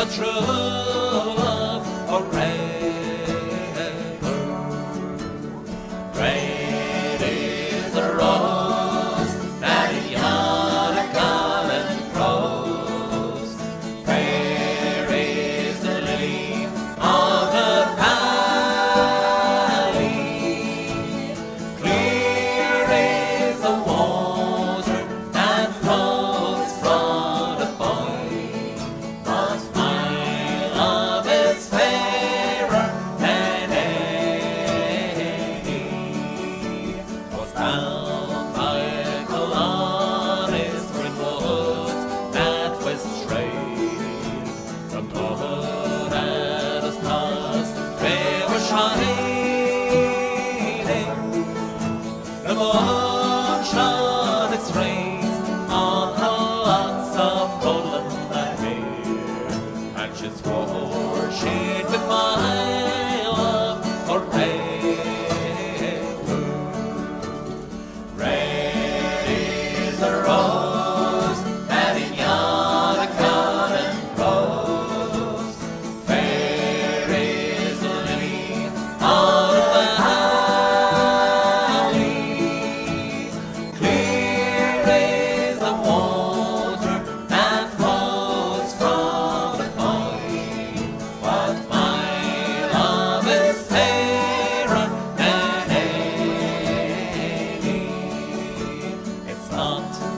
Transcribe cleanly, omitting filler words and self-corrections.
true love forever. Great is the rose that in yonder garland grows. Fair is the lily of the valley. Clear is the water that flows from the point. But my love is fairer than any. Was bound by Killarney's green woods that was strayed from blood and the stars they were shining. The moon shone its rays on her locks of golden hair, and she swore she'd be my love forever. Red is the rose that in yonder garden grows. Fair is the lily of the valley. Clear is the water that flows from the point. But my love is fairer than any. It's not